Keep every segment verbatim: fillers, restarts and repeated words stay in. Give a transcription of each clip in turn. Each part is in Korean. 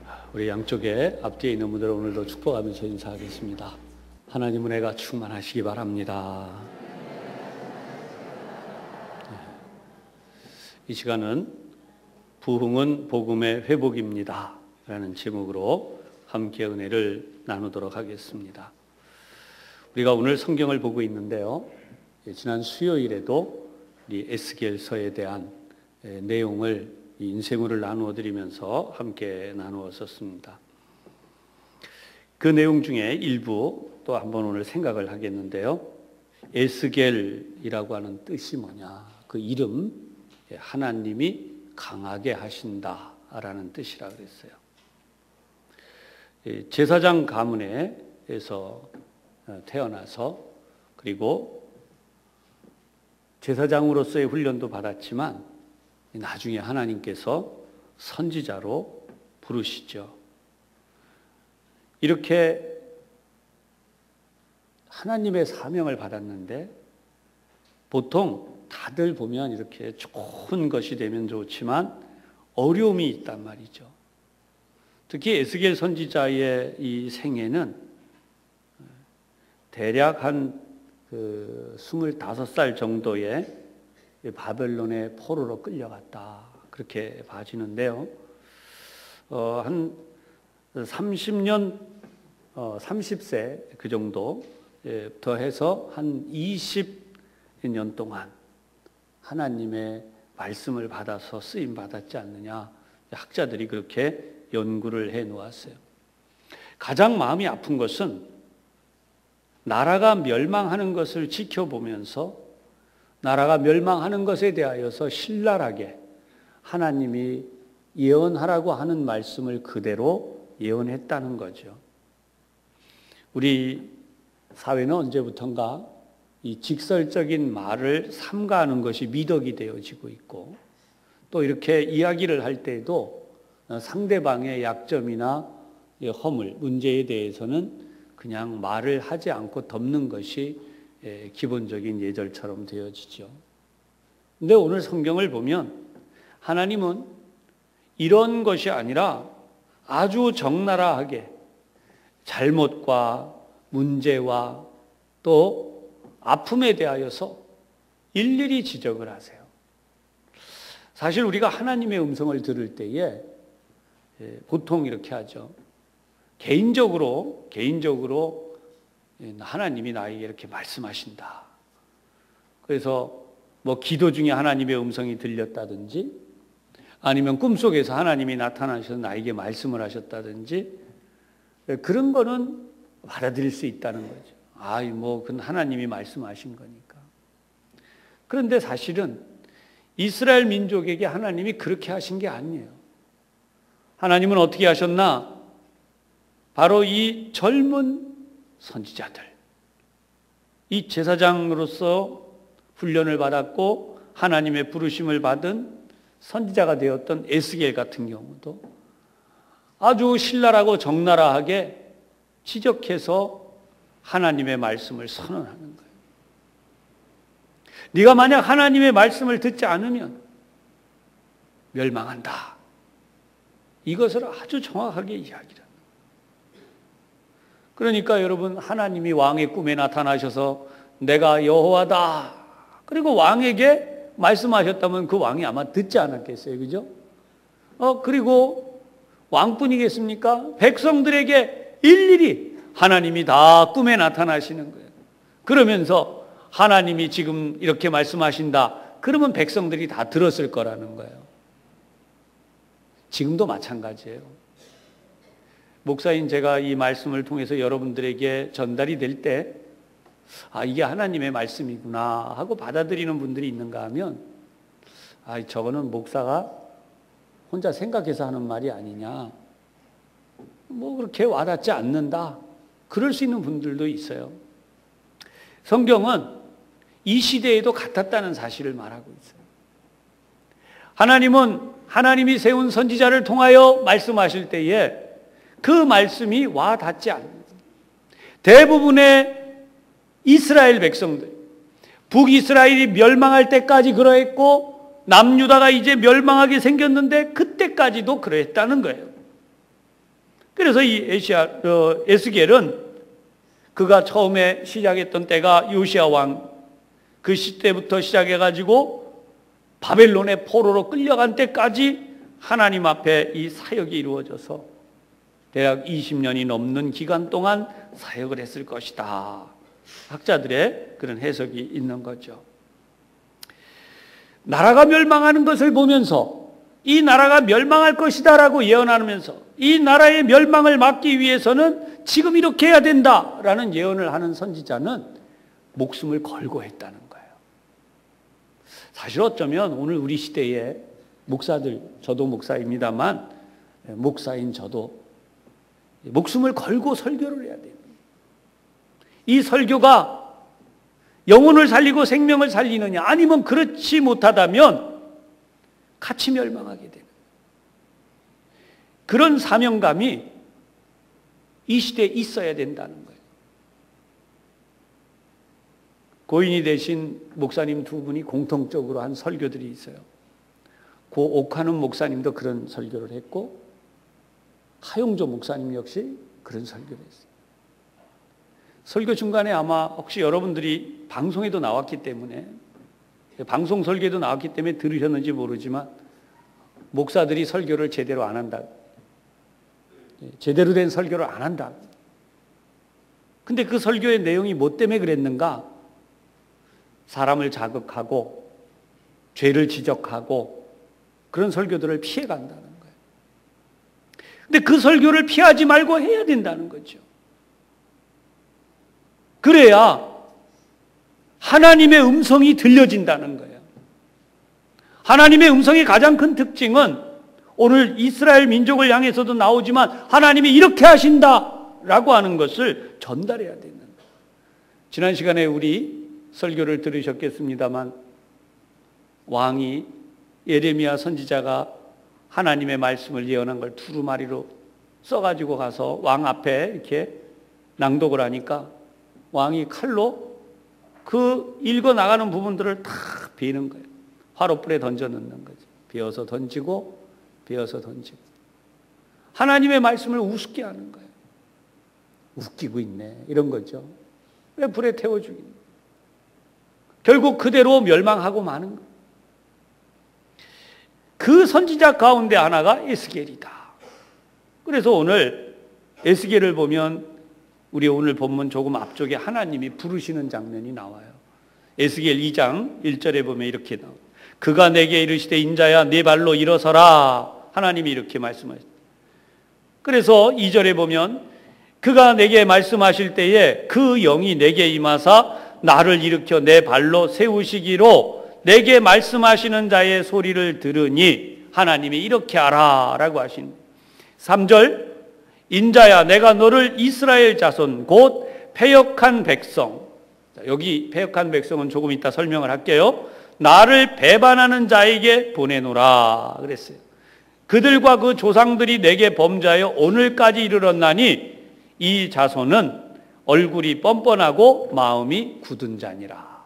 우리 양쪽에 앞뒤에 있는 분들 오늘도 축복하면서 인사하겠습니다. 하나님 은혜가 충만하시기 바랍니다. 이 시간은 부흥은 복음의 회복입니다 라는 제목으로 함께 은혜를 나누도록 하겠습니다. 우리가 오늘 성경을 보고 있는데요, 지난 수요일에도 우리 에스겔서에 대한 내용을 인쇄물을 나누어 드리면서 함께 나누었었습니다. 그 내용 중에 일부 또 한번 오늘 생각을 하겠는데요, 에스겔이라고 하는 뜻이 뭐냐, 그 이름 하나님이 강하게 하신다라는 뜻이라 그랬어요. 제사장 가문에서 태어나서 그리고 제사장으로서의 훈련도 받았지만 나중에 하나님께서 선지자로 부르시죠. 이렇게 하나님의 사명을 받았는데 보통 다들 보면 이렇게 좋은 것이 되면 좋지만 어려움이 있단 말이죠. 특히 에스겔 선지자의 이 생애는 대략 한 그 스물다섯 살 정도의 바벨론의 포로로 끌려갔다, 그렇게 봐지는데요. 어, 한 삼십 년, 어, 삼십 세 그 정도 더해서 한 이십 년 동안 하나님의 말씀을 받아서 쓰임 받았지 않느냐, 학자들이 그렇게 연구를 해 놓았어요. 가장 마음이 아픈 것은 나라가 멸망하는 것을 지켜보면서 나라가 멸망하는 것에 대하여서 신랄하게 하나님이 예언하라고 하는 말씀을 그대로 예언했다는 거죠. 우리 사회는 언제부턴가 이 직설적인 말을 삼가하는 것이 미덕이 되어지고 있고, 또 이렇게 이야기를 할 때에도 상대방의 약점이나 허물, 문제에 대해서는 그냥 말을 하지 않고 덮는 것이 기본적인 예절처럼 되어지죠. 근데 오늘 성경을 보면 하나님은 이런 것이 아니라 아주 적나라하게 잘못과 문제와 또 아픔에 대하여서 일일이 지적을 하세요. 사실 우리가 하나님의 음성을 들을 때에 보통 이렇게 하죠. 개인적으로, 개인적으로 하나님이 나에게 이렇게 말씀하신다. 그래서 뭐 기도 중에 하나님의 음성이 들렸다든지, 아니면 꿈속에서 하나님이 나타나셔서 나에게 말씀을 하셨다든지, 그런 거는 받아들일 수 있다는 거죠. 아, 뭐 그건 하나님이 말씀하신 거니까. 그런데 사실은 이스라엘 민족에게 하나님이 그렇게 하신 게 아니에요. 하나님은 어떻게 하셨나? 바로 이 젊은 선지자들, 이 제사장으로서 훈련을 받았고 하나님의 부르심을 받은 선지자가 되었던 에스겔 같은 경우도 아주 신랄하고 적나라하게 지적해서 하나님의 말씀을 선언하는 거예요. 네가 만약 하나님의 말씀을 듣지 않으면 멸망한다, 이것을 아주 정확하게 이야기합니다. 그러니까 여러분, 하나님이 왕의 꿈에 나타나셔서 내가 여호와다, 그리고 왕에게 말씀하셨다면 그 왕이 아마 듣지 않았겠어요, 그죠? 어 그리고 왕뿐이겠습니까? 백성들에게 일일이 하나님이 다 꿈에 나타나시는 거예요. 그러면서 하나님이 지금 이렇게 말씀하신다, 그러면 백성들이 다 들었을 거라는 거예요. 지금도 마찬가지예요. 목사인 제가 이 말씀을 통해서 여러분들에게 전달이 될 때, 아, 이게 하나님의 말씀이구나 하고 받아들이는 분들이 있는가 하면, 아, 저거는 목사가 혼자 생각해서 하는 말이 아니냐, 뭐 그렇게 와닿지 않는다, 그럴 수 있는 분들도 있어요. 성경은 이 시대에도 같았다는 사실을 말하고 있어요. 하나님은 하나님이 세운 선지자를 통하여 말씀하실 때에 그 말씀이 와 닿지 않습니다. 대부분의 이스라엘 백성들, 북이스라엘이 멸망할 때까지 그러했고 남유다가 이제 멸망하게 생겼는데 그때까지도 그랬다는 거예요. 그래서 이 에시아, 어, 에스겔은 그가 처음에 시작했던 때가 요시야 왕 그 시대부터 시작해가지고 바벨론의 포로로 끌려간 때까지 하나님 앞에 이 사역이 이루어져서 대략 이십 년이 넘는 기간 동안 사역을 했을 것이다. 학자들의 그런 해석이 있는 거죠. 나라가 멸망하는 것을 보면서 이 나라가 멸망할 것이다라고 예언하면서 이 나라의 멸망을 막기 위해서는 지금 이렇게 해야 된다라는 예언을 하는 선지자는 목숨을 걸고 했다는 거예요. 사실 어쩌면 오늘 우리 시대의 목사들, 저도 목사입니다만 목사인 저도 목숨을 걸고 설교를 해야 돼요. 이 설교가 영혼을 살리고 생명을 살리느냐, 아니면 그렇지 못하다면 같이 멸망하게 되는 그런 사명감이 이 시대에 있어야 된다는 거예요. 고인이 되신 목사님 두 분이 공통적으로 한 설교들이 있어요. 고 옥하는 목사님도 그런 설교를 했고 하용조 목사님 역시 그런 설교를 했어요. 설교 중간에 아마 혹시 여러분들이 방송에도 나왔기 때문에 방송 설교도 나왔기 때문에 들으셨는지 모르지만 목사들이 설교를 제대로 안 한다. 제대로 된 설교를 안 한다. 근데 그 설교의 내용이 뭐 때문에 그랬는가? 사람을 자극하고 죄를 지적하고 그런 설교들을 피해 간다는 거예요. 근데 그 설교를 피하지 말고 해야 된다는 거죠. 그래야 하나님의 음성이 들려진다는 거예요. 하나님의 음성의 가장 큰 특징은 오늘 이스라엘 민족을 향해서도 나오지만 하나님이 이렇게 하신다라고 하는 것을 전달해야 되는 거예요. 지난 시간에 우리 설교를 들으셨겠습니다만 왕이 예레미야 선지자가 하나님의 말씀을 예언한 걸 두루마리로 써가지고 가서 왕 앞에 이렇게 낭독을 하니까 왕이 칼로 그 읽어나가는 부분들을 다 베는 거예요. 화롯불에 던져 넣는 거죠. 베어서 던지고 베어서 던지고 하나님의 말씀을 우습게 하는 거예요. 웃기고 있네 이런 거죠. 왜 불에 태워주기? 결국 그대로 멸망하고 마는 거예요. 그 선지자 가운데 하나가 에스겔이다. 그래서 오늘 에스겔을 보면 우리 오늘 본문 조금 앞쪽에 하나님이 부르시는 장면이 나와요. 에스겔 이 장 일 절에 보면 이렇게 나와요. 그가 내게 이르시되 인자야 네 발로 일어서라. 하나님이 이렇게 말씀하셨어요. 그래서 이 절에 보면 그가 내게 말씀하실 때에 그 영이 내게 임하사 나를 일으켜 내 발로 세우시기로 내게 말씀하시는 자의 소리를 들으니 하나님이 이렇게 하라 라고 하신 삼 절 인자야 내가 너를 이스라엘 자손 곧 패역한 백성, 여기 패역한 백성은 조금 이따 설명을 할게요. 나를 배반하는 자에게 보내노라 그랬어요. 그들과 그 조상들이 내게 범죄하여 오늘까지 이르렀나니 이 자손은 얼굴이 뻔뻔하고 마음이 굳은 자니라.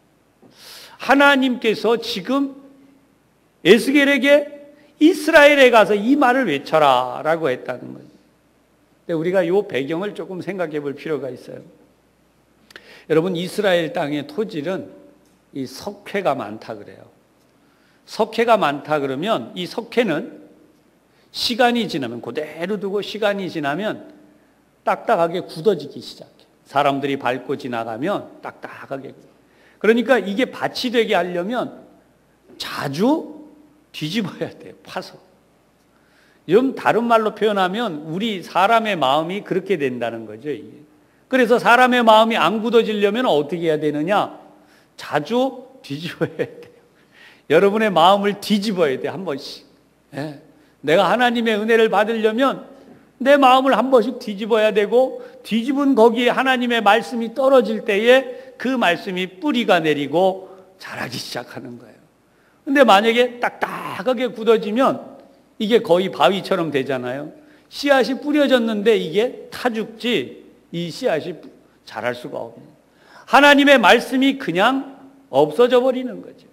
하나님께서 지금 에스겔에게 이스라엘에 가서 이 말을 외쳐라 라고 했다는 거예요. 근데 우리가 이 배경을 조금 생각해 볼 필요가 있어요. 여러분 이스라엘 땅의 토질은 이 석회가 많다 그래요. 석회가 많다 그러면 이 석회는 시간이 지나면 그대로 두고 시간이 지나면 딱딱하게 굳어지기 시작해. 사람들이 밟고 지나가면 딱딱하게. 그러니까 이게 밭이 되게 하려면 자주 뒤집어야 돼요. 파서. 좀 다른 말로 표현하면 우리 사람의 마음이 그렇게 된다는 거죠. 이게. 그래서 사람의 마음이 안 굳어지려면 어떻게 해야 되느냐? 자주 뒤집어야 돼요. 여러분의 마음을 뒤집어야 돼요. 한 번씩. 예. 내가 하나님의 은혜를 받으려면 내 마음을 한 번씩 뒤집어야 되고 뒤집은 거기에 하나님의 말씀이 떨어질 때에 그 말씀이 뿌리가 내리고 자라기 시작하는 거예요. 근데 만약에 딱딱하게 굳어지면 이게 거의 바위처럼 되잖아요. 씨앗이 뿌려졌는데 이게 타죽지 이 씨앗이 자랄 수가 없는 하나님의 말씀이 그냥 없어져 버리는 거죠.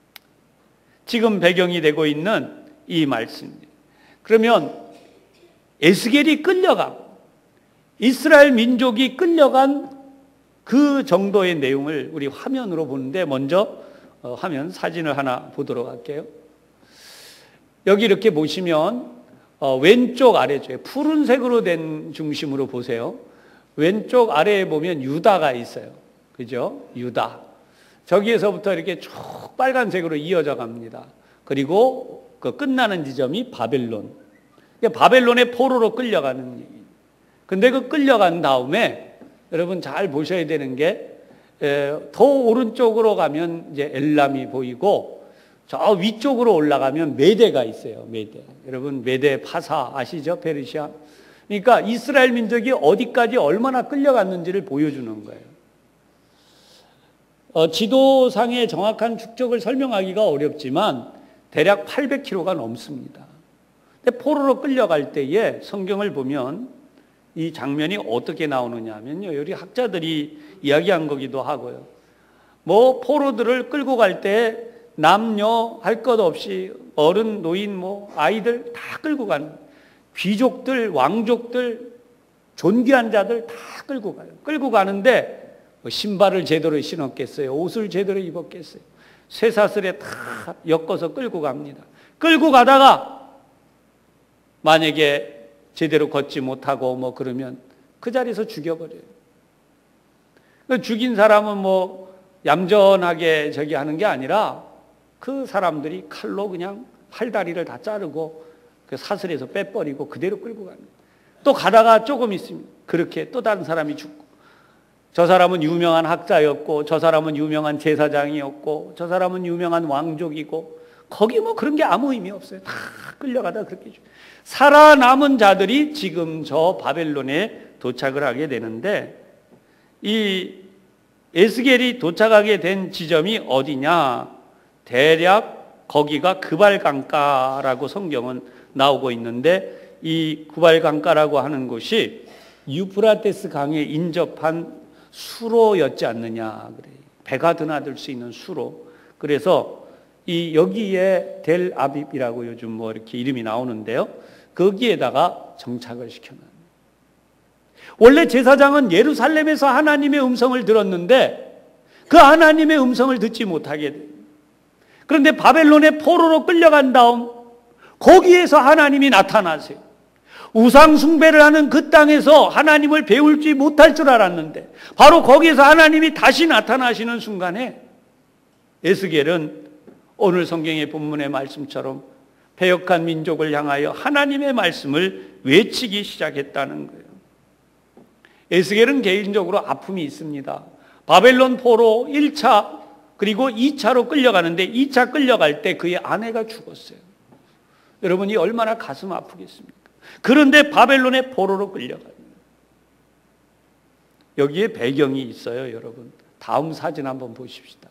지금 배경이 되고 있는 이 말씀입니다. 그러면 에스겔이 끌려가고 이스라엘 민족이 끌려간 그 정도의 내용을 우리 화면으로 보는데, 먼저 화면 사진을 하나 보도록 할게요. 여기 이렇게 보시면 왼쪽 아래쪽에 푸른색으로 된 중심으로 보세요. 왼쪽 아래에 보면 유다가 있어요. 그죠? 유다. 저기에서부터 이렇게 쭉 빨간색으로 이어져 갑니다. 그리고 그 끝나는 지점이 바벨론. 바벨론의 포로로 끌려가는 얘기. 근데 그 끌려간 다음에 여러분 잘 보셔야 되는 게, 더 오른쪽으로 가면 이제 엘람이 보이고, 저 위쪽으로 올라가면 메대가 있어요. 메대. 여러분 메대 파사 아시죠? 페르시아. 그러니까 이스라엘 민족이 어디까지 얼마나 끌려갔는지를 보여주는 거예요. 어, 지도상의 정확한 축적을 설명하기가 어렵지만 대략 팔백 킬로미터가 넘습니다. 근데 포로로 끌려갈 때에 성경을 보면 이 장면이 어떻게 나오느냐 하면요, 여기 학자들이 이야기한 거기도 하고요. 뭐 포로들을 끌고 갈 때 남녀 할 것 없이 어른, 노인, 뭐 아이들 다 끌고 가는, 귀족들, 왕족들, 존귀한 자들 다 끌고 가요. 끌고 가는데 뭐 신발을 제대로 신었겠어요? 옷을 제대로 입었겠어요? 쇠사슬에 다 엮어서 끌고 갑니다. 끌고 가다가 만약에 제대로 걷지 못하고 뭐 그러면 그 자리에서 죽여버려요. 죽인 사람은 뭐 얌전하게 저기 하는 게 아니라 그 사람들이 칼로 그냥 팔다리를 다 자르고 그 사슬에서 빼버리고 그대로 끌고 갑니다. 또 가다가 조금 있으면 그렇게 또 다른 사람이 죽고, 저 사람은 유명한 학자였고, 저 사람은 유명한 제사장이었고, 저 사람은 유명한 왕족이고, 거기 뭐 그런 게 아무 의미 없어요. 다 끌려가다 그렇게 죽. 살아남은 자들이 지금 저 바벨론에 도착을 하게 되는데, 이 에스겔이 도착하게 된 지점이 어디냐? 대략 거기가 그발강가라고 성경은 나오고 있는데, 이 그발강가라고 하는 곳이 유프라테스 강에 인접한 수로였지 않느냐 그래요. 배가 드나들 수 있는 수로. 그래서 이 여기에 델 아빕이라고 요즘 뭐 이렇게 이름이 나오는데요, 거기에다가 정착을 시켜놨어요. 원래 제사장은 예루살렘에서 하나님의 음성을 들었는데 그 하나님의 음성을 듣지 못하게 돼요. 그런데 바벨론의 포로로 끌려간 다음 거기에서 하나님이 나타나세요. 우상 숭배를 하는 그 땅에서 하나님을 배울지 못할 줄 알았는데 바로 거기에서 하나님이 다시 나타나시는 순간에 에스겔은 오늘 성경의 본문의 말씀처럼 패역한 민족을 향하여 하나님의 말씀을 외치기 시작했다는 거예요. 에스겔은 개인적으로 아픔이 있습니다. 바벨론 포로 일 차 그리고 이 차로 끌려가는데 이 차 끌려갈 때 그의 아내가 죽었어요. 여러분이 얼마나 가슴 아프겠습니까? 그런데 바벨론의 포로로 끌려가요. 여기에 배경이 있어요, 여러분. 다음 사진 한번 보십시다.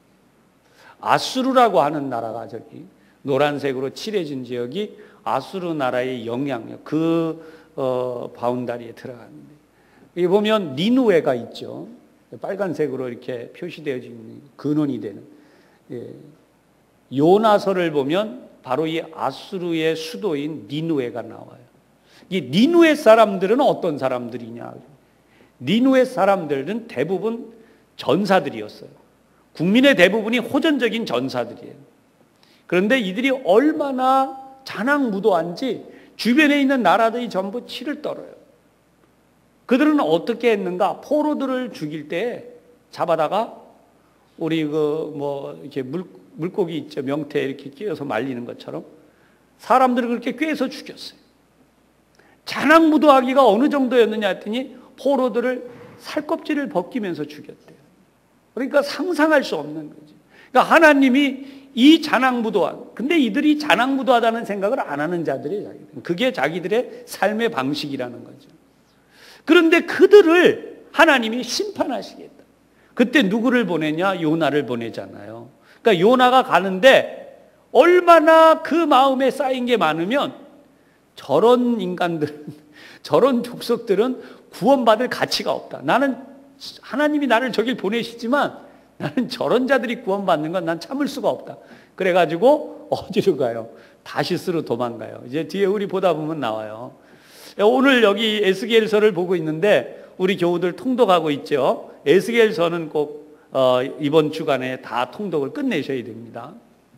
아수르라고 하는 나라가 저기 노란색으로 칠해진 지역이 아수르 나라의 영향력, 그 어, 바운다리에 들어가는데, 여기 보면 니누웨가 있죠. 빨간색으로 이렇게 표시되어진 근원이 되는, 예. 요나서를 보면 바로 이 아수르의 수도인 니누웨가 나와요. 이 니누웨 사람들은 어떤 사람들이냐? 니누웨 사람들은 대부분 전사들이었어요. 국민의 대부분이 호전적인 전사들이에요. 그런데 이들이 얼마나 잔악무도한지 주변에 있는 나라들이 전부 치를 떨어요. 그들은 어떻게 했는가? 포로들을 죽일 때 잡아다가 우리 그 뭐 이렇게 물, 물고기 있죠. 명태에 이렇게 끼워서 말리는 것처럼 사람들을 그렇게 꿰서 죽였어요. 잔악무도하기가 어느 정도였느냐 했더니 포로들을 살껍질을 벗기면서 죽였대요. 그러니까 상상할 수 없는 거지. 그러니까 하나님이 이 잔악무도한, 근데 이들이 잔악무도하다는 생각을 안 하는 자들이 자기들. 그게 자기들의 삶의 방식이라는 거죠. 그런데 그들을 하나님이 심판하시겠다. 그때 누구를 보내냐? 요나를 보내잖아요. 그러니까 요나가 가는데 얼마나 그 마음에 쌓인 게 많으면 저런 인간들은, 저런 족속들은 구원받을 가치가 없다. 나는 하나님이 나를 저길 보내시지만 나는 저런 자들이 구원받는 건 난 참을 수가 없다. 그래가지고 어디로 가요? 다시스로 도망가요. 이제 뒤에 우리 보다 보면 나와요. 오늘 여기 에스겔서를 보고 있는데 우리 교우들 통독하고 있죠. 에스겔서는 꼭 어, 이번 주간에 다 통독을 끝내셔야 됩니다.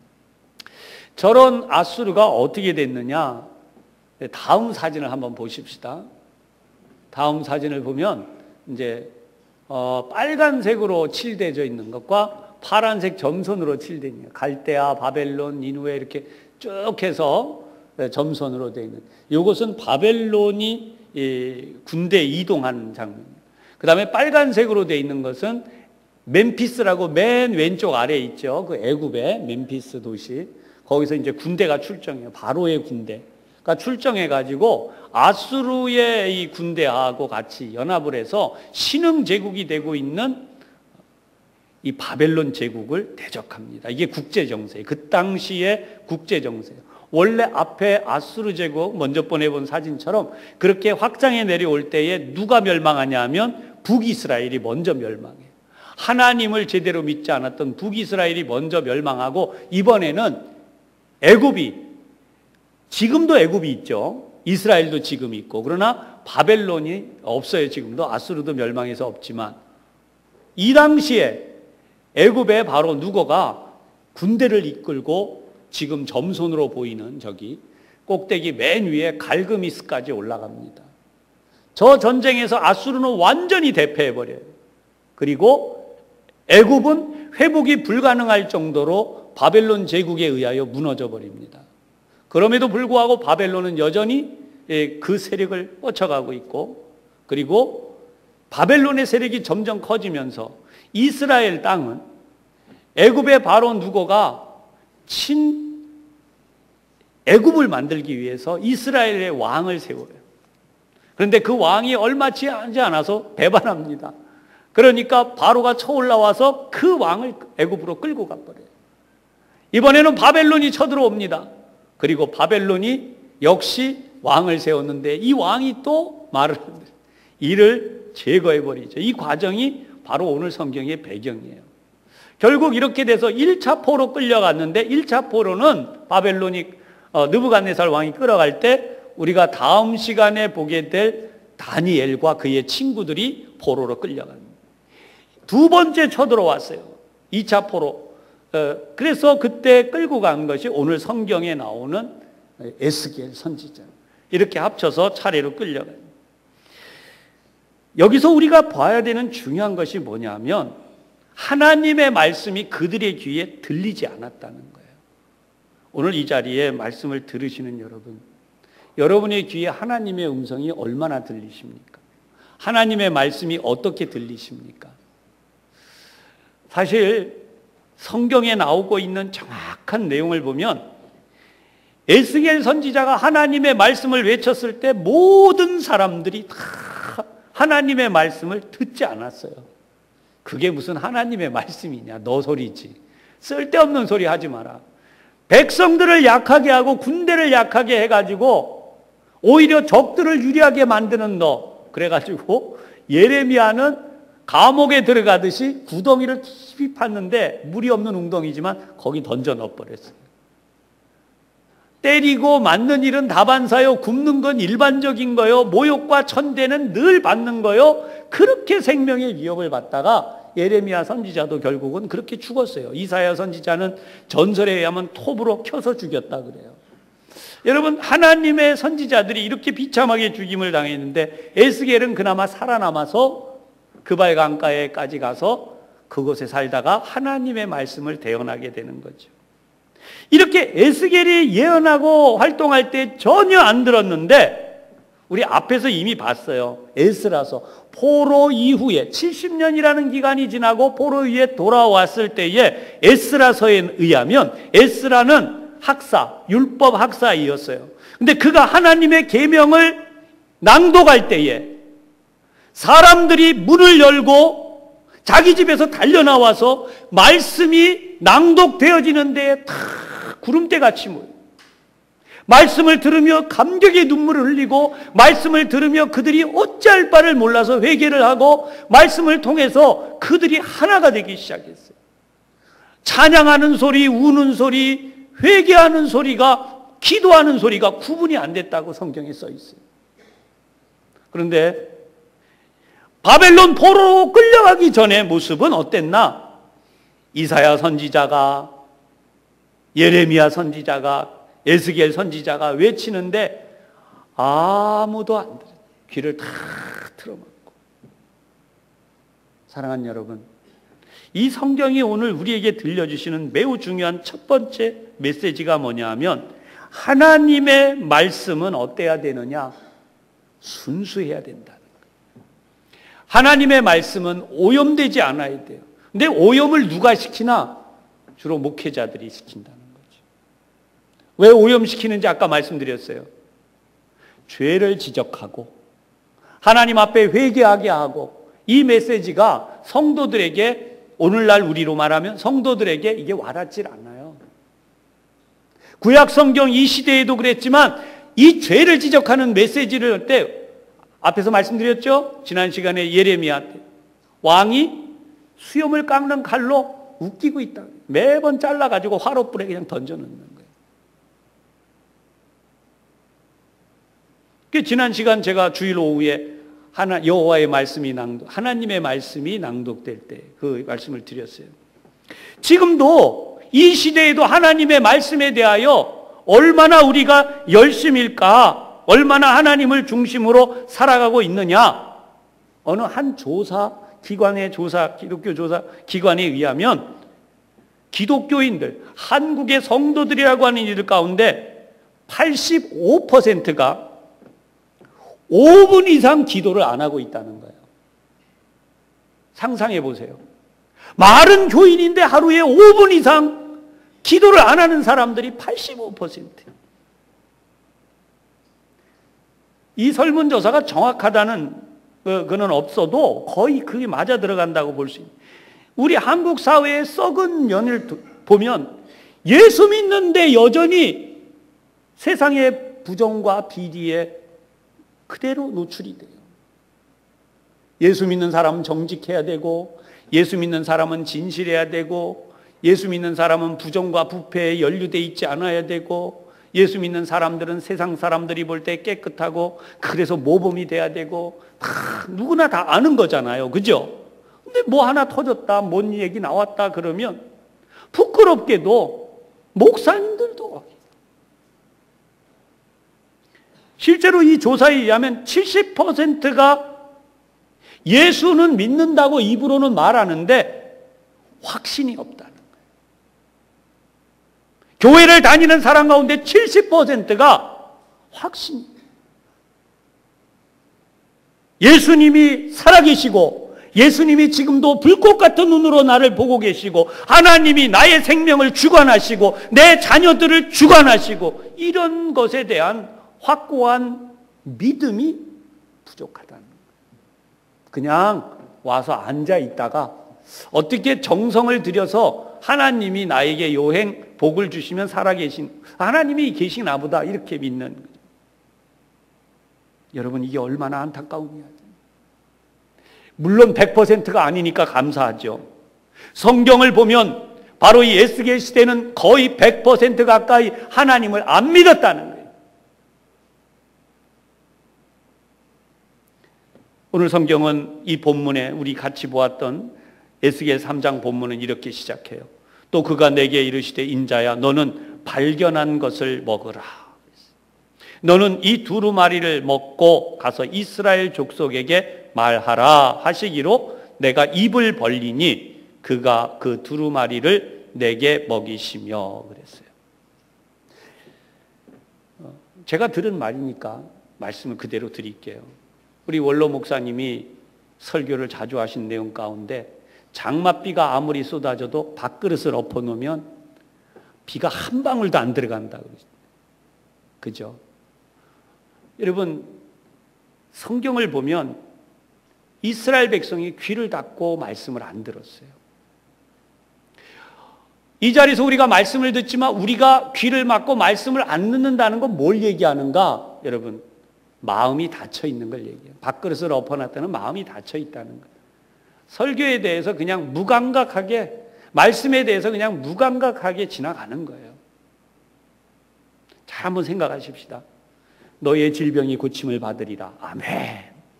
저런 아수르가 어떻게 됐느냐? 다음 사진을 한번 보십시다. 다음 사진을 보면 이제 어, 빨간색으로 칠되어 있는 것과 파란색 점선으로 칠되어 있는 갈대아, 바벨론, 니누에 이렇게 쭉 해서 점선으로 되어 있는 이것은 바벨론이 군대 이동하는 장면입니다. 그 다음에 빨간색으로 되어 있는 것은 멤피스라고 맨 왼쪽 아래에 있죠. 그 애굽의 멤피스 도시. 거기서 이제 군대가 출정해요. 바로의 군대가 출정해가지고 아수르의 이 군대하고 같이 연합을 해서 신흥 제국이 되고 있는 이 바벨론 제국을 대적합니다. 이게 국제 정세. 그 당시의 국제 정세예요. 원래 앞에 아수르 제국 먼저 보내본 사진처럼 그렇게 확장해 내려올 때에 누가 멸망하냐 하면 북이스라엘이 먼저 멸망해요. 하나님을 제대로 믿지 않았던 북이스라엘이 먼저 멸망하고 이번에는 애굽이, 지금도 애굽이 있죠. 이스라엘도 지금 있고, 그러나 바벨론이 없어요. 지금도 아수르도 멸망해서 없지만 이 당시에 애굽에 바로 누거가 군대를 이끌고 지금 점선으로 보이는 저기 꼭대기 맨 위에 갈그미스까지 올라갑니다. 저 전쟁에서 아수르는 완전히 대패해버려요. 그리고 애굽은 회복이 불가능할 정도로 바벨론 제국에 의하여 무너져 버립니다. 그럼에도 불구하고 바벨론은 여전히 그 세력을 뻗쳐가고 있고, 그리고 바벨론의 세력이 점점 커지면서 이스라엘 땅은 애굽의 바로 누고가 친 애굽을 만들기 위해서 이스라엘의 왕을 세워요. 그런데 그 왕이 얼마치 하지 않아서 배반합니다. 그러니까 바로가 쳐올라와서 그 왕을 애굽으로 끌고 가버려요. 이번에는 바벨론이 쳐들어옵니다. 그리고 바벨론이 역시 왕을 세웠는데 이 왕이 또 말을 이를 제거해버리죠. 이 과정이 바로 오늘 성경의 배경이에요. 결국 이렇게 돼서 일 차 포로 끌려갔는데 일 차 포로는 바벨론이 어, 느부갓네살 왕이 끌어갈 때 우리가 다음 시간에 보게 될 다니엘과 그의 친구들이 포로로 끌려갑니다. 두 번째 쳐들어왔어요. 이 차 포로. 어, 그래서 그때 끌고 간 것이 오늘 성경에 나오는 에스겔 선지자. 이렇게 합쳐서 차례로 끌려가요. 여기서 우리가 봐야 되는 중요한 것이 뭐냐면 하나님의 말씀이 그들의 귀에 들리지 않았다는 거예요. 오늘 이 자리에 말씀을 들으시는 여러분, 여러분의 귀에 하나님의 음성이 얼마나 들리십니까? 하나님의 말씀이 어떻게 들리십니까? 사실 성경에 나오고 있는 정확한 내용을 보면 에스겔 선지자가 하나님의 말씀을 외쳤을 때 모든 사람들이 다 하나님의 말씀을 듣지 않았어요. 그게 무슨 하나님의 말씀이냐? 너 소리지. 쓸데없는 소리 하지 마라. 백성들을 약하게 하고 군대를 약하게 해가지고 오히려 적들을 유리하게 만드는 너. 그래가지고 예레미야는 감옥에 들어가듯이 구덩이를 깊이 팠는데 물이 없는 웅덩이지만 거기 던져 넣어버렸어요. 때리고 맞는 일은 다반사요. 굽는 건 일반적인 거요. 모욕과 천대는 늘 받는 거요. 그렇게 생명의 위협을 받다가 예레미야 선지자도 결국은 그렇게 죽었어요. 이사야 선지자는 전설에 의하면 톱으로 켜서 죽였다 그래요. 여러분, 하나님의 선지자들이 이렇게 비참하게 죽임을 당했는데 에스겔은 그나마 살아남아서 그발 강가에까지 가서 그곳에 살다가 하나님의 말씀을 대언하게 되는 거죠. 이렇게 에스겔이 예언하고 활동할 때 전혀 안 들었는데 우리 앞에서 이미 봤어요. 에스라서 포로 이후에 칠십 년이라는 기간이 지나고 포로 이후에 돌아왔을 때에 에스라서에 의하면 에스라는 학사, 율법 학사이었어요. 근데 그가 하나님의 계명을 낭독할 때에 사람들이 문을 열고 자기 집에서 달려나와서 말씀이 낭독되어지는 데에 다 구름대같이 모여요. 말씀을 들으며 감격의 눈물을 흘리고 말씀을 들으며 그들이 어찌할 바를 몰라서 회개를 하고 말씀을 통해서 그들이 하나가 되기 시작했어요. 찬양하는 소리, 우는 소리, 회개하는 소리가, 기도하는 소리가 구분이 안 됐다고 성경에 써 있어요. 그런데 바벨론 포로로 끌려가기 전의 모습은 어땠나? 이사야 선지자가, 예레미야 선지자가, 에스겔 선지자가 외치는데 아무도 안 들어요. 귀를 다 틀어막고. 사랑하는 여러분, 이 성경이 오늘 우리에게 들려주시는 매우 중요한 첫 번째 메시지가 뭐냐 하면, 하나님의 말씀은 어때야 되느냐? 순수해야 된다는 거예요. 하나님의 말씀은 오염되지 않아야 돼요. 근데 오염을 누가 시키나? 주로 목회자들이 시킨다는 거죠. 왜 오염시키는지 아까 말씀드렸어요. 죄를 지적하고 하나님 앞에 회개하게 하고, 이 메시지가 성도들에게, 오늘날 우리로 말하면 성도들에게 이게 와닿질 않아요. 구약 성경 이 시대에도 그랬지만 이 죄를 지적하는 메시지를 할 때, 앞에서 말씀드렸죠? 지난 시간에 예레미야 때 왕이 수염을 깎는 칼로 웃기고 있다. 매번 잘라가지고 화롯불에 그냥 던져놓는 거예요. 그 지난 시간 제가 주일 오후에 하나 여호와의 말씀이 낭독, 하나님의 말씀이 낭독될 때 그 말씀을 드렸어요. 지금도 이 시대에도 하나님의 말씀에 대하여 얼마나 우리가 열심일까, 얼마나 하나님을 중심으로 살아가고 있느냐. 어느 한 조사 기관의 조사, 기독교 조사 기관에 의하면 기독교인들, 한국의 성도들이라고 하는 이들 가운데 팔십오 퍼센트가 오 분 이상 기도를 안 하고 있다는 거예요. 상상해 보세요. 말은 교인인데 하루에 오 분 이상 기도를 안 하는 사람들이 팔십오 퍼센트. 이 설문조사가 정확하다는 그는 없어도 거의 그게 맞아 들어간다고 볼 수 있습니다. 우리 한국 사회의 썩은 면을 보면 예수 믿는데 여전히 세상의 부정과 비리에 그대로 노출이 돼요. 예수 믿는 사람은 정직해야 되고, 예수 믿는 사람은 진실해야 되고, 예수 믿는 사람은 부정과 부패에 연루되어 있지 않아야 되고, 예수 믿는 사람들은 세상 사람들이 볼 때 깨끗하고, 그래서 모범이 돼야 되고, 다 누구나 다 아는 거잖아요. 그죠? 근데 뭐 하나 터졌다, 뭔 얘기 나왔다 그러면 부끄럽게도 목사님들도, 실제로 이 조사에 의하면 칠십 퍼센트가 예수는 믿는다고 입으로는 말하는데 확신이 없다는 거예요. 교회를 다니는 사람 가운데 칠십 퍼센트가 확신. 예수님이 살아계시고, 예수님이 지금도 불꽃 같은 눈으로 나를 보고 계시고, 하나님이 나의 생명을 주관하시고 내 자녀들을 주관하시고, 이런 것에 대한 확고한 믿음이 부족하다는 거예요. 그냥 와서 앉아 있다가 어떻게 정성을 들여서 하나님이 나에게 요행 복을 주시면 살아계신, 하나님이 계시나 보다, 이렇게 믿는 거예요. 여러분, 이게 얼마나 안타까운 이야기예요. 물론 백 퍼센트가 아니니까 감사하죠. 성경을 보면 바로 이 에스겔 시대는 거의 백 퍼센트 가까이 하나님을 안 믿었다는 거예요. 오늘 성경은 이 본문에 우리 같이 보았던 에스겔 삼 장 본문은 이렇게 시작해요. 또 그가 내게 이르시되, 인자야, 너는 발견한 것을 먹으라. 너는 이 두루마리를 먹고 가서 이스라엘 족속에게 말하라 하시기로 내가 입을 벌리니 그가 그 두루마리를 내게 먹이시며 그랬어요. 제가 들은 말이니까 말씀을 그대로 드릴게요. 우리 원로 목사님이 설교를 자주 하신 내용 가운데, 장맛비가 아무리 쏟아져도 밥그릇을 엎어놓으면 비가 한 방울도 안 들어간다고 그러죠. 그죠? 여러분, 성경을 보면 이스라엘 백성이 귀를 닫고 말씀을 안 들었어요. 이 자리에서 우리가 말씀을 듣지만 우리가 귀를 막고 말씀을 안 듣는다는 건 뭘 얘기하는가? 여러분, 마음이 닫혀 있는 걸 얘기해요. 밥그릇을 엎어놨다는 마음이 닫혀 있다는 거예요. 설교에 대해서 그냥 무감각하게, 말씀에 대해서 그냥 무감각하게 지나가는 거예요. 잘 한번 생각하십시다. 너의 질병이 고침을 받으리라. 아멘.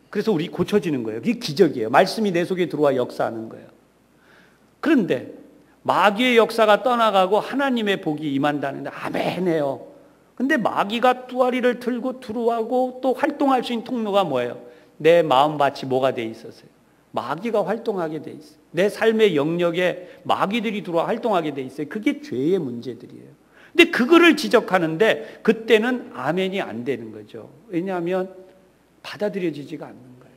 그래서 우리 고쳐지는 거예요. 그게 기적이에요. 말씀이 내 속에 들어와 역사하는 거예요. 그런데 마귀의 역사가 떠나가고 하나님의 복이 임한다는데 아멘해요. 근데 마귀가 뚜아리를 들고 들어와고 또 활동할 수 있는 통로가 뭐예요? 내 마음밭이 뭐가 돼 있었어요? 마귀가 활동하게 돼 있어요. 내 삶의 영역에 마귀들이 들어와 활동하게 돼 있어요. 그게 죄의 문제들이에요. 근데 그거를 지적하는데 그때는 아멘이 안 되는 거죠. 왜냐하면 받아들여지지가 않는 거예요.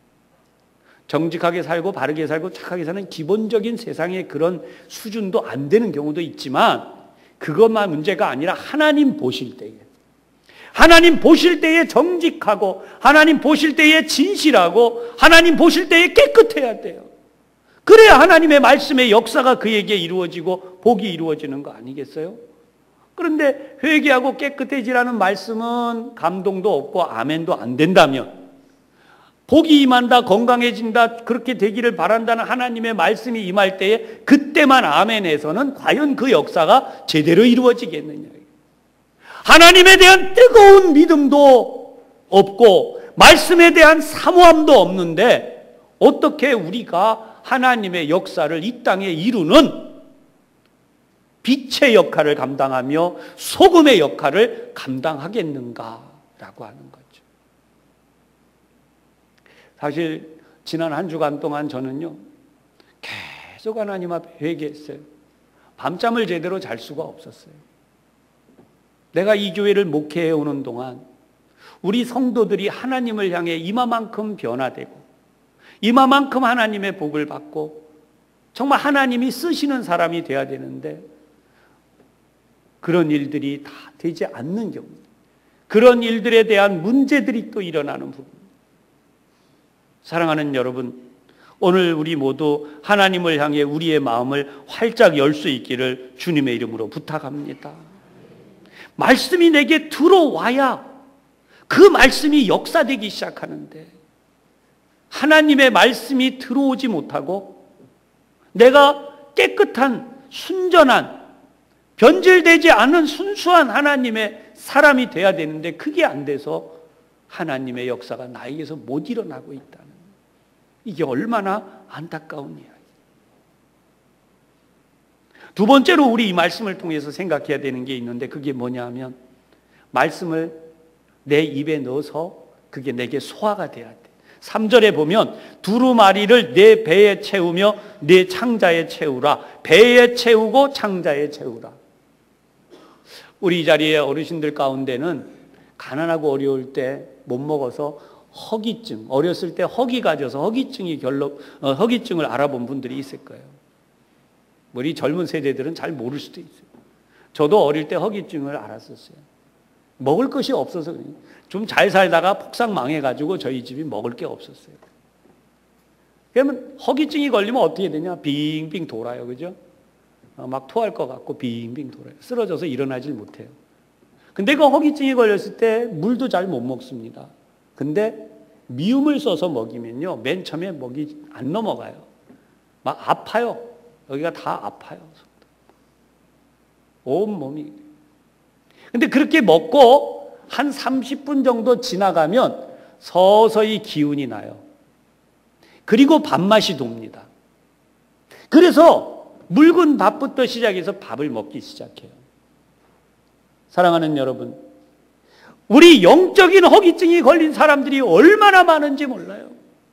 정직하게 살고 바르게 살고 착하게 사는 기본적인 세상의 그런 수준도 안 되는 경우도 있지만 그것만 문제가 아니라 하나님 보실 때에 하나님 보실 때에 정직하고 하나님 보실 때에 진실하고 하나님 보실 때에 깨끗해야 돼요. 그래야 하나님의 말씀의 역사가 그에게 이루어지고 복이 이루어지는 거 아니겠어요? 그런데 회개하고 깨끗해지라는 말씀은 감동도 없고 아멘도 안 된다면 복이 임한다, 건강해진다, 그렇게 되기를 바란다는 하나님의 말씀이 임할 때에 그때만 아멘해서는 과연 그 역사가 제대로 이루어지겠느냐. 하나님에 대한 뜨거운 믿음도 없고 말씀에 대한 사모함도 없는데 어떻게 우리가 하나님의 역사를 이 땅에 이루는 빛의 역할을 감당하며 소금의 역할을 감당하겠는가라고 하는 거죠. 사실 지난 한 주간 동안 저는요 계속 하나님 앞에 회개했어요. 밤잠을 제대로 잘 수가 없었어요. 내가 이 교회를 목회해 오는 동안 우리 성도들이 하나님을 향해 이마만큼 변화되고 이마만큼 하나님의 복을 받고 정말 하나님이 쓰시는 사람이 돼야 되는데 그런 일들이 다 되지 않는 경우, 그런 일들에 대한 문제들이 또 일어나는 부분. 사랑하는 여러분, 오늘 우리 모두 하나님을 향해 우리의 마음을 활짝 열 수 있기를 주님의 이름으로 부탁합니다. 말씀이 내게 들어와야 그 말씀이 역사되기 시작하는데 하나님의 말씀이 들어오지 못하고 내가 깨끗한 순전한 변질되지 않은 순수한 하나님의 사람이 돼야 되는데 그게 안 돼서 하나님의 역사가 나에게서 못 일어나고 있다는, 이게 얼마나 안타까운 이야기. 두 번째로 우리 이 말씀을 통해서 생각해야 되는 게 있는데 그게 뭐냐 하면 말씀을 내 입에 넣어서 그게 내게 소화가 돼야 돼. 삼 절에 보면 두루마리를 내 배에 채우며 내 창자에 채우라. 배에 채우고 창자에 채우라. 우리 이 자리에 어르신들 가운데는 가난하고 어려울 때 못 먹어서 허기증, 어렸을 때 허기 가져서 허기증이 결로, 어, 허기증을 알아본 분들이 있을 거예요. 우리 젊은 세대들은 잘 모를 수도 있어요. 저도 어릴 때 허기증을 알았었어요. 먹을 것이 없어서 좀 잘 살다가 폭삭 망해가지고 저희 집이 먹을 게 없었어요. 그러면 허기증이 걸리면 어떻게 되냐? 빙빙 돌아요. 그죠? 어, 막 토할 것 같고 빙빙 돌아요. 쓰러져서 일어나질 못해요. 근데 그 허기증이 걸렸을 때 물도 잘 못 먹습니다. 근데 미움을 써서 먹이면요, 맨 처음에 먹이 안 넘어가요. 막 아파요. 여기가 다 아파요. 온 몸이. 근데 그렇게 먹고 한 삼십 분 정도 지나가면 서서히 기운이 나요. 그리고 밥맛이 돕니다. 그래서 묽은 밥부터 시작해서 밥을 먹기 시작해요. 사랑하는 여러분, 우리 영적인 허기증이 걸린 사람들이 얼마나 많은지 몰라요.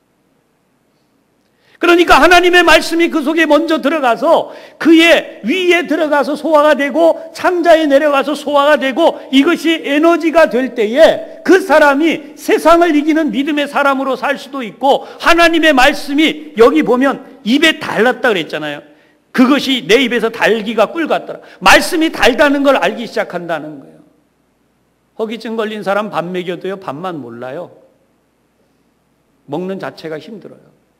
그러니까 하나님의 말씀이 그 속에 먼저 들어가서 그의 위에 들어가서 소화가 되고 창자에 내려가서 소화가 되고 이것이 에너지가 될 때에 그 사람이 세상을 이기는 믿음의 사람으로 살 수도 있고 하나님의 말씀이 여기 보면 입에 달랐다 그랬잖아요. 그것이 내 입에서 달기가 꿀 같더라. 말씀이 달다는 걸 알기 시작한다는 거예요. 허기증 걸린 사람 밥 먹여도요, 밥만 몰라요. 먹는 자체가 힘들어요.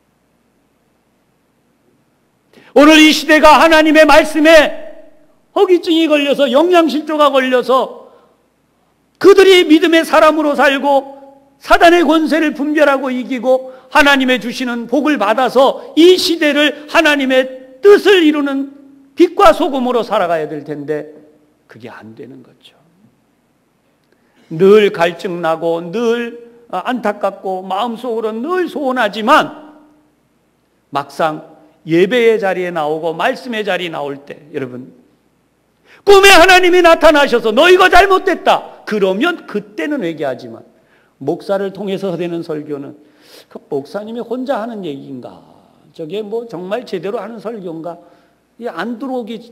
오늘 이 시대가 하나님의 말씀에 허기증이 걸려서 영양실조가 걸려서 그들이 믿음의 사람으로 살고 사단의 권세를 분별하고 이기고 하나님의 주시는 복을 받아서 이 시대를 하나님의 뜻을 이루는 빛과 소금으로 살아가야 될 텐데 그게 안 되는 거죠. 늘 갈증 나고 늘 안타깝고 마음속으로 늘 소원하지만 막상 예배의 자리에 나오고 말씀의 자리에 나올 때 여러분 꿈에 하나님이 나타나셔서 너희가 잘못됐다 그러면 그때는 회개하지만 목사를 통해서 되는 설교는 그 목사님이 혼자 하는 얘기인가 저게 뭐 정말 제대로 하는 설교인가 이게 안 들어오기.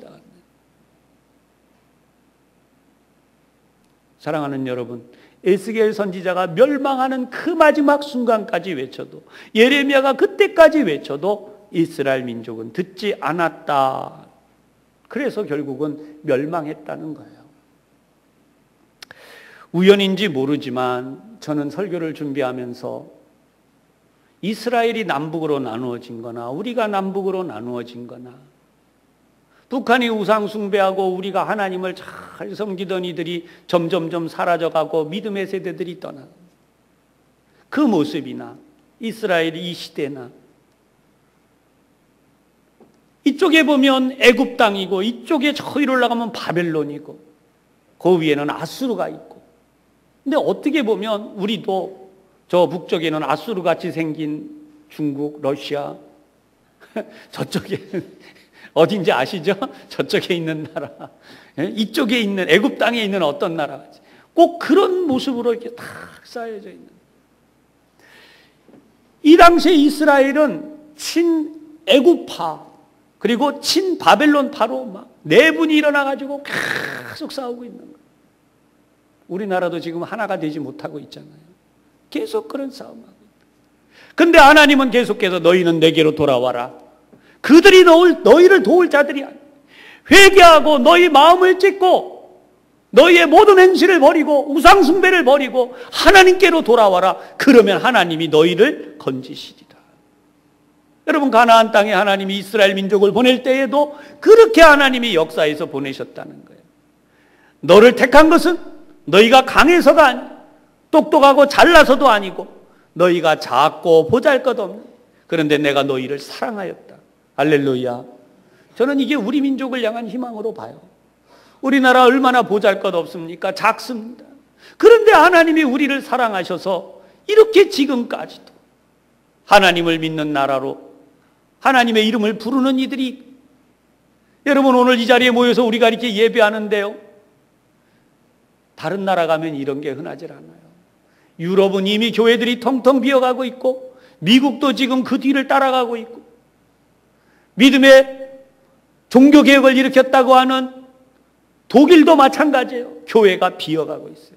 사랑하는 여러분, 에스겔 선지자가 멸망하는 그 마지막 순간까지 외쳐도 예레미야가 그때까지 외쳐도 이스라엘 민족은 듣지 않았다. 그래서 결국은 멸망했다는 거예요. 우연인지 모르지만 저는 설교를 준비하면서 이스라엘이 남북으로 나누어진 거나 우리가 남북으로 나누어진 거나 북한이 우상 숭배하고 우리가 하나님을 잘 섬기던 이들이 점점점 사라져가고 믿음의 세대들이 떠나고 그 모습이나 이스라엘 이 시대나 이쪽에 보면 애굽 땅이고 이쪽에 저 위로 올라가면 바벨론이고 그 위에는 아수르가 있고 근데 어떻게 보면 우리도 저 북쪽에는 아수르같이 생긴 중국, 러시아 저쪽에 어딘지 아시죠? 저쪽에 있는 나라 이쪽에 있는 애굽 땅에 있는 어떤 나라 꼭 그런 모습으로 이렇게 탁 쌓여져 있는 이 당시에 이스라엘은 친 애굽파 그리고 친 바벨론파로 막 내분이 일어나가지고 계속 싸우고 있는 거예요. 우리나라도 지금 하나가 되지 못하고 있잖아요. 계속 그런 싸움하고 있다. 근데 하나님은 계속해서 너희는 내게로 돌아와라. 그들이 너를, 너희를 도울 자들이 아니야. 회개하고 너희 마음을 찢고 너희의 모든 행실을 버리고 우상 숭배를 버리고 하나님께로 돌아와라. 그러면 하나님이 너희를 건지시리라. 여러분 가나안 땅에 하나님이 이스라엘 민족을 보낼 때에도 그렇게 하나님이 역사에서 보내셨다는 거예요. 너를 택한 것은 너희가 강해서가 아니고 똑똑하고 잘나서도 아니고 너희가 작고 보잘것없는 그런데 내가 너희를 사랑하였다. 할렐루야. 저는 이게 우리 민족을 향한 희망으로 봐요. 우리나라 얼마나 보잘것없습니까? 작습니다. 그런데 하나님이 우리를 사랑하셔서 이렇게 지금까지도 하나님을 믿는 나라로 하나님의 이름을 부르는 이들이 여러분 오늘 이 자리에 모여서 우리가 이렇게 예배하는데요. 다른 나라 가면 이런 게 흔하질 않아요. 유럽은 이미 교회들이 텅텅 비어가고 있고 미국도 지금 그 뒤를 따라가고 있고 믿음의 종교개혁을 일으켰다고 하는 독일도 마찬가지예요. 교회가 비어가고 있어요.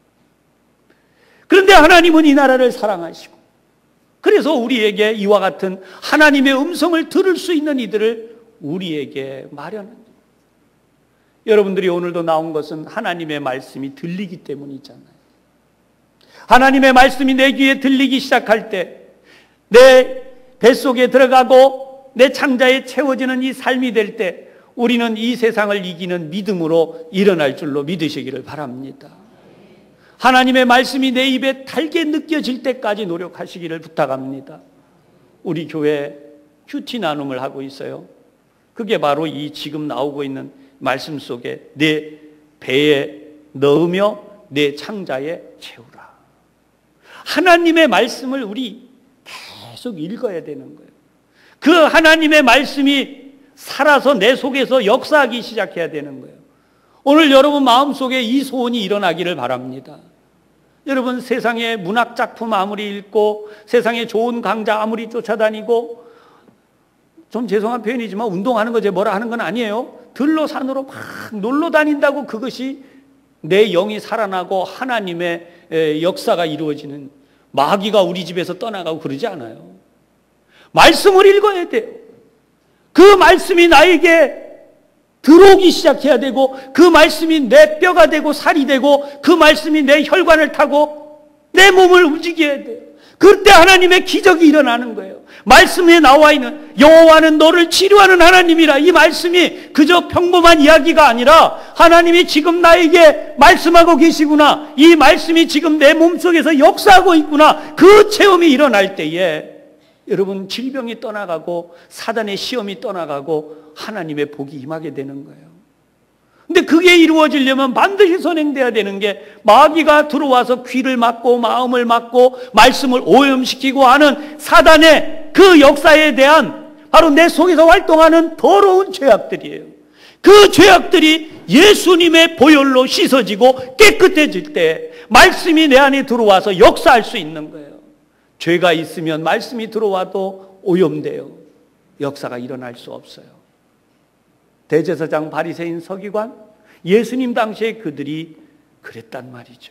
그런데 하나님은 이 나라를 사랑하시고 그래서 우리에게 이와 같은 하나님의 음성을 들을 수 있는 이들을 우리에게 마련합니다. 여러분들이 오늘도 나온 것은 하나님의 말씀이 들리기 때문이잖아요. 하나님의 말씀이 내 귀에 들리기 시작할 때 내 뱃속에 들어가고 내 창자에 채워지는 이 삶이 될 때 우리는 이 세상을 이기는 믿음으로 일어날 줄로 믿으시기를 바랍니다. 하나님의 말씀이 내 입에 달게 느껴질 때까지 노력하시기를 부탁합니다. 우리 교회 큐티 나눔을 하고 있어요. 그게 바로 이 지금 나오고 있는 말씀 속에 내 배에 넣으며 내 창자에 채우라. 하나님의 말씀을 우리 계속 읽어야 되는 거예요. 그 하나님의 말씀이 살아서 내 속에서 역사하기 시작해야 되는 거예요. 오늘 여러분 마음속에 이 소원이 일어나기를 바랍니다. 여러분 세상의 문학작품 아무리 읽고 세상에 좋은 강자 아무리 쫓아다니고 좀 죄송한 표현이지만 운동하는 거 제 뭐라 하는 건 아니에요. 들로 산으로 막 놀러 다닌다고 그것이 내 영이 살아나고 하나님의 역사가 이루어지는 마귀가 우리 집에서 떠나가고 그러지 않아요. 말씀을 읽어야 돼요. 그 말씀이 나에게 들어오기 시작해야 되고 그 말씀이 내 뼈가 되고 살이 되고 그 말씀이 내 혈관을 타고 내 몸을 움직여야 돼요. 그때 하나님의 기적이 일어나는 거예요. 말씀에 나와 있는 여호와는 너를 치료하는 하나님이라. 이 말씀이 그저 평범한 이야기가 아니라 하나님이 지금 나에게 말씀하고 계시구나. 이 말씀이 지금 내 몸속에서 역사하고 있구나. 그 체험이 일어날 때에 여러분 질병이 떠나가고 사단의 시험이 떠나가고 하나님의 복이 임하게 되는 거예요. 근데 그게 이루어지려면 반드시 선행돼야 되는 게 마귀가 들어와서 귀를 막고 마음을 막고 말씀을 오염시키고 하는 사단의 그 역사에 대한 바로 내 속에서 활동하는 더러운 죄악들이에요. 그 죄악들이 예수님의 보혈로 씻어지고 깨끗해질 때 말씀이 내 안에 들어와서 역사할 수 있는 거예요. 죄가 있으면 말씀이 들어와도 오염돼요. 역사가 일어날 수 없어요. 대제사장, 바리새인, 서기관, 예수님 당시에 그들이 그랬단 말이죠.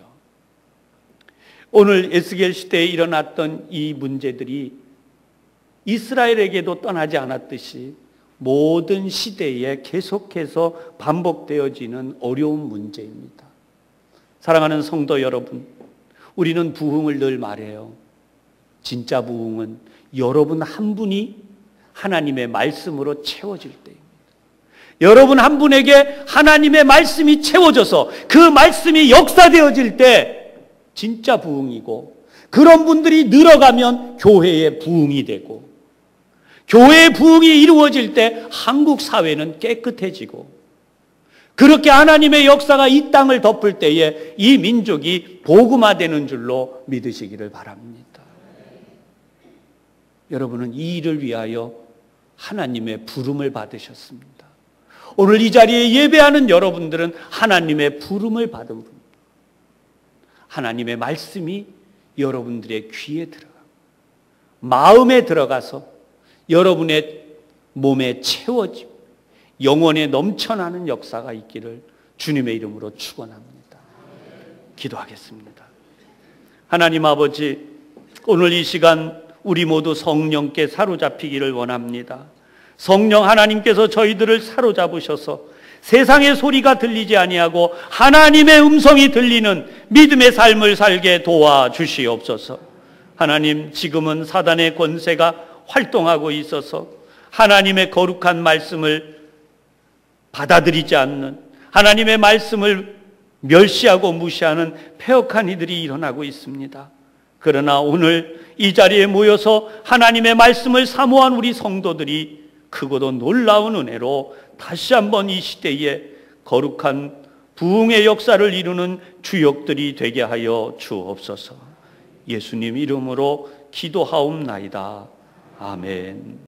오늘 에스겔 시대에 일어났던 이 문제들이 이스라엘에게도 떠나지 않았듯이 모든 시대에 계속해서 반복되어지는 어려운 문제입니다. 사랑하는 성도 여러분, 우리는 부흥을 늘 말해요. 진짜 부흥은 여러분 한 분이 하나님의 말씀으로 채워질 때입니다. 여러분 한 분에게 하나님의 말씀이 채워져서 그 말씀이 역사되어질 때 진짜 부흥이고, 그런 분들이 늘어가면 교회의 부흥이 되고, 교회의 부흥이 이루어질 때 한국 사회는 깨끗해지고, 그렇게 하나님의 역사가 이 땅을 덮을 때에 이 민족이 복음화되는 줄로 믿으시기를 바랍니다. 여러분은 이 일을 위하여 하나님의 부름을 받으셨습니다. 오늘 이 자리에 예배하는 여러분들은 하나님의 부름을 받은 분입니다. 하나님의 말씀이 여러분들의 귀에 들어가, 마음에 들어가서 여러분의 몸에 채워지고 영혼에 넘쳐나는 역사가 있기를 주님의 이름으로 축원합니다. 기도하겠습니다. 하나님 아버지, 오늘 이 시간 우리 모두 성령께 사로잡히기를 원합니다. 성령 하나님께서 저희들을 사로잡으셔서 세상의 소리가 들리지 아니하고 하나님의 음성이 들리는 믿음의 삶을 살게 도와주시옵소서. 하나님, 지금은 사단의 권세가 활동하고 있어서 하나님의 거룩한 말씀을 받아들이지 않는, 하나님의 말씀을 멸시하고 무시하는 패역한 이들이 일어나고 있습니다. 그러나 오늘 이 자리에 모여서 하나님의 말씀을 사모한 우리 성도들이 크고도 놀라운 은혜로 다시 한번 이 시대에 거룩한 부흥의 역사를 이루는 주역들이 되게 하여 주옵소서. 예수님 이름으로 기도하옵나이다. 아멘.